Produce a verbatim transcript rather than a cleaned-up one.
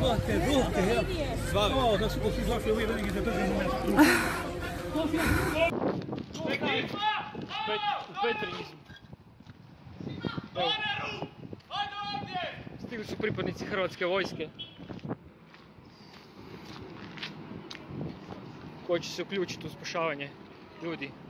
Žurke, žurke, ja. O, da su svi zašli ovi veliki da držimo mjesto. U Petrinji smo. Stigli su pripadnici Hrvatske vojske koji će se uključiti u spašavanje ljudi.